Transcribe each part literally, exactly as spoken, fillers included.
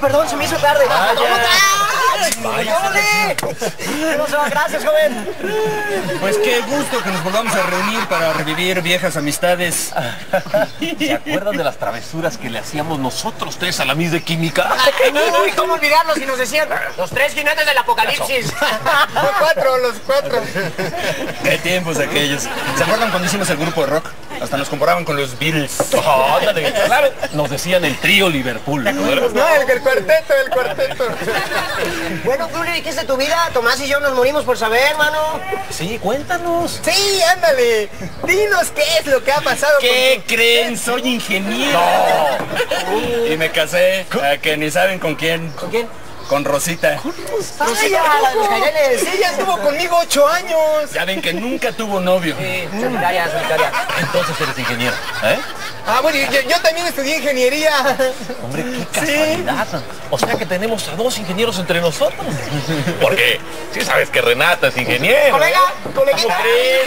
perdón, se me hizo tarde. Vaya. ¿Cómo estás? Vaya. ¡Ole! Gracias, joven. Pues qué gusto que nos volvamos a reunir para revivir viejas amistades. ¿Se acuerdan de las travesuras que le hacíamos nosotros tres a la Miss de Química? Uy, ¿cómo olvidarnos si nos decían los tres jinetes del apocalipsis? Los cuatro, los cuatro. Qué tiempos aquellos. ¿Se acuerdan cuando hicimos el grupo de rock? Hasta nos comparaban con los Beatles. Oh, ándale, claro. Nos decían el trío Liverpool, ¿no? No, el, el cuarteto, el cuarteto. Bueno, ¿tú le dijiste tu vida? Tomás y yo nos morimos por saber, hermano. Sí, cuéntanos. Sí, ándale. Dinos qué es lo que ha pasado. ¿Qué con... creen? Soy ingeniero. No. Y me casé, a que ni saben con quién. ¿Con quién? Con Rosita. ¿Con Rosita? ¡Rosita, la de los caireles! Sí, ella estuvo conmigo ocho años. Ya ven que nunca tuvo novio. Sí, solitaria, solitaria. Entonces eres ingeniero, ¿eh? Ah, bueno, yo, yo también estudié ingeniería. Hombre, qué casualidad. Sí. O sea que tenemos a dos ingenieros entre nosotros. Porque sí sabes que Renata es ingeniero. Colega, ¿eh? coleguita.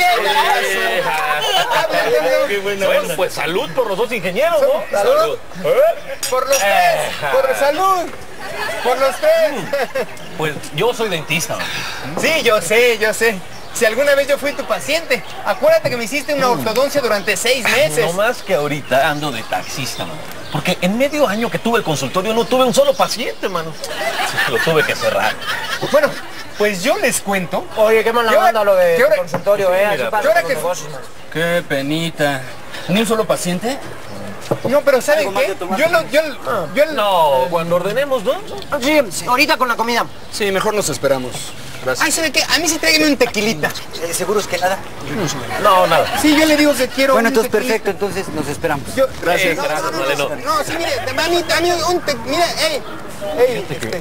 Qué buena onda. Pues salud por los dos ingenieros, ¿no? Salud. Salud. ¿Eh? Por los tres. Por salud. Por los tres. Pues yo soy dentista. Sí, yo sé, yo sé. Si alguna vez yo fui tu paciente, acuérdate que me hiciste una ortodoncia durante seis meses. No más que ahorita ando de taxista, mano. Porque en medio año que tuve el consultorio no tuve un solo paciente, mano. Lo tuve que cerrar. Bueno, pues yo les cuento. Oye, qué mala onda lo de hora, consultorio, ¿eh? Así pasa con los que... negocios, man. Qué penita. ¿Ni un solo paciente? No, pero ¿saben qué? Yo lo, yo, yo no, cuando ordenemos, ¿no? Sí, ahorita con la comida. Sí, mejor nos esperamos. Gracias. Ay, ¿sabe qué? A mí sí tráigame un tequilita. Eh, ¿Seguro es que nada? No, nada. Sí, yo le digo que quiero bueno, un entonces tequilita. Perfecto, entonces nos esperamos. Yo, gracias. Eh, no, gracias, no, no, Maleno. No, no, sí, mire, a mí, a mí un te... Mire, ey, ey, este...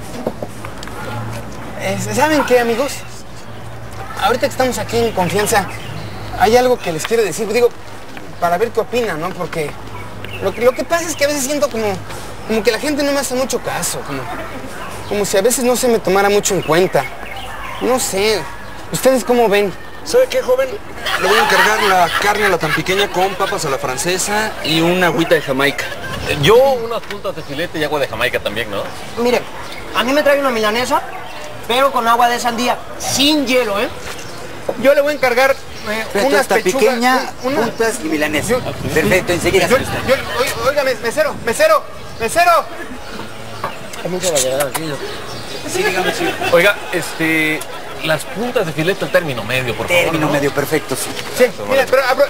Eh, ¿Saben qué, amigos? Ahorita que estamos aquí en confianza, hay algo que les quiero decir. Digo, para ver qué opinan, ¿no? Porque lo que, lo que pasa es que a veces siento como, como que la gente no me hace mucho caso. Como, como si a veces no se me tomara mucho en cuenta. No sé. ¿Ustedes cómo ven? ¿Sabe qué, joven? Le voy a encargar la carne a la tan pequeña con papas a la francesa y una agüita de Jamaica. Yo unas puntas de filete y agua de Jamaica también, ¿no? Mire, a mí me trae una milanesa, pero con agua de sandía, sin hielo, ¿eh? Yo le voy a encargar eh, unas pechugas, pequeña, una, puntas y milanesa. Yo, Perfecto, enseguida. Yo, yo, oiga, mesero, mesero, mesero. Sí, dígame, sí. Oiga, este... Las puntas de filete al término medio, por favor. Término ¿no? medio, perfecto, sí. Sí, mira, pero... Abro,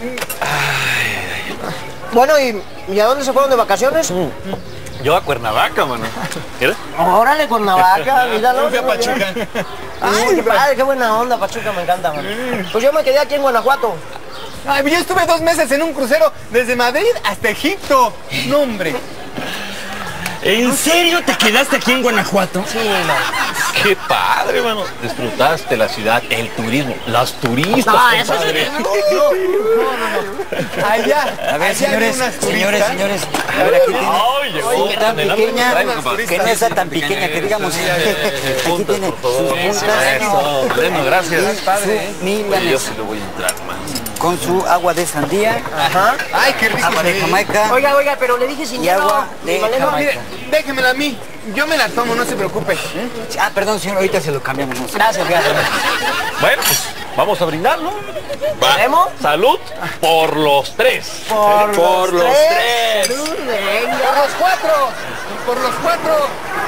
bueno, ¿y, ¿y a dónde se fueron de vacaciones? Mm. Yo a Cuernavaca, mano. ¿Quieres? Órale, Cuernavaca, míralo. Fui a Pachuca. Ay, qué padre, qué buena onda, Pachuca, me encanta, mano. Pues yo me quedé aquí en Guanajuato. Ay, yo estuve dos meses en un crucero desde Madrid hasta Egipto. No, hombre. ¿En serio te quedaste aquí en Guanajuato? Sí, no. Qué padre, mano. Disfrutaste la ciudad, el turismo, las turistas, No, eso compadre. sí. No, no, no, no. Allá. A ver, allá señores, hay unas señores, turistas. señores. A ver, aquí tiene. Ay, llegó Tan tan helado que pequeña, traigo, compadre. que no es tan pequeña, que digamos. Aquí Puntas, tiene por favor. sus puntas. Eso, bueno, gracias. Y su milanesa. Yo sí le voy a entrar, man. Con su agua de sandía. Ajá. Ay, qué rico. Agua de Jamaica. Oiga, oiga, pero le dije sin Y hielo. agua de Maleno. Jamaica. Mire, déjemela a mí. Yo me la tomo, no se preocupe. Ah, perdón, señor, ahorita se lo cambiamos. Gracias, gracias. Bueno, pues vamos a brindar, ¿no? ¿Tenemos? Salud por los tres. Por, Por los tres. Salud, venga. Por los cuatro. Por los cuatro.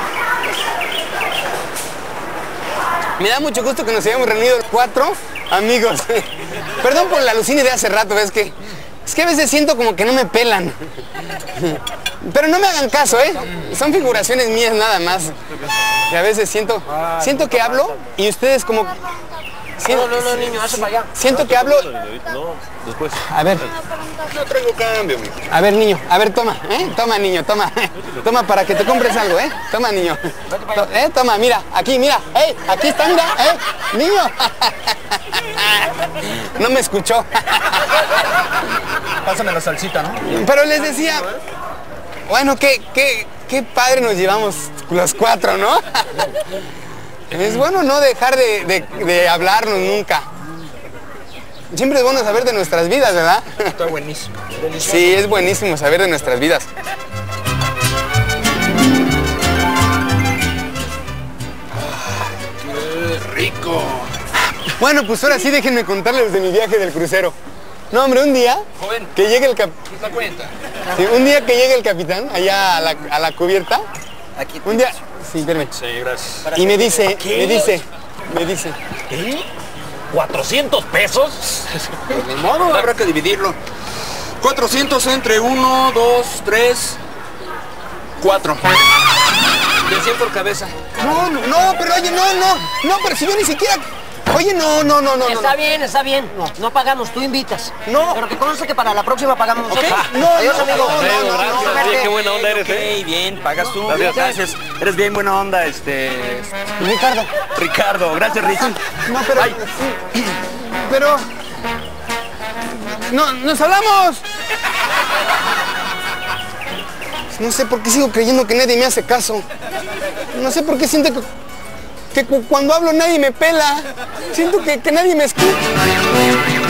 Me da mucho gusto que nos hayamos reunido cuatro amigos. Perdón por la alucina de hace rato, es que es que a veces siento como que no me pelan. Pero no me hagan caso, ¿eh? Son figuraciones mías nada más. Y a veces siento siento que hablo y ustedes como No, no, no, niño, hace para allá. siento que hablo. No, después. A ver, No traigo cambio, mijo. a ver, niño, a ver, toma, ¿eh? Toma, niño, toma. Toma para que te compres algo, ¿eh? Toma, niño. To- ¿Eh? Toma, mira, aquí, mira. ¡Eh! Aquí está, mira, ¿eh? Niño. No me escuchó. Pásame la salsita, ¿no? Pero les decía, bueno, qué, qué, qué padre nos llevamos los cuatro, ¿no? Es bueno no dejar de, de, de hablarnos nunca. Siempre es bueno saber de nuestras vidas, ¿verdad? Está buenísimo. Sí, es buenísimo saber de nuestras vidas. Rico. Bueno, pues ahora sí déjenme contarles de mi viaje del crucero. No, hombre, un día Joven. que llegue el cap... ¿Te cuenta? sí, un día que llegue el capitán allá a la, a la cubierta. Aquí. Un día... Sí, espérame. Sí, gracias. Y me dice, me dice, me dice... ¿Eh? ¿cuatrocientos pesos? Pues de modo, habrá que dividirlo. cuatrocientos entre uno, dos, tres, cuatro. De cien por cabeza. No, no, no, pero oye, no, no, no, pero si yo ni siquiera... Oye, no, no, no, no, no. Está bien, está bien. No, no pagamos, tú invitas. No. Pero que conste que para la próxima pagamos nosotros. No, Adiós, no, amigo. no, no, no, gracias. no, Oye, qué buena onda eres, ¿eh? Ok, bien, pagas tú. Gracias. Gracias. Eres bien buena onda, este... Ricardo, Ricardo. Gracias, Ricky. no, pero... Pero... No, nos hablamos. No sé por qué sigo creyendo que nadie me hace caso. No sé por qué siento que, que cu- cuando hablo nadie me pela. Siento que, que nadie me escucha.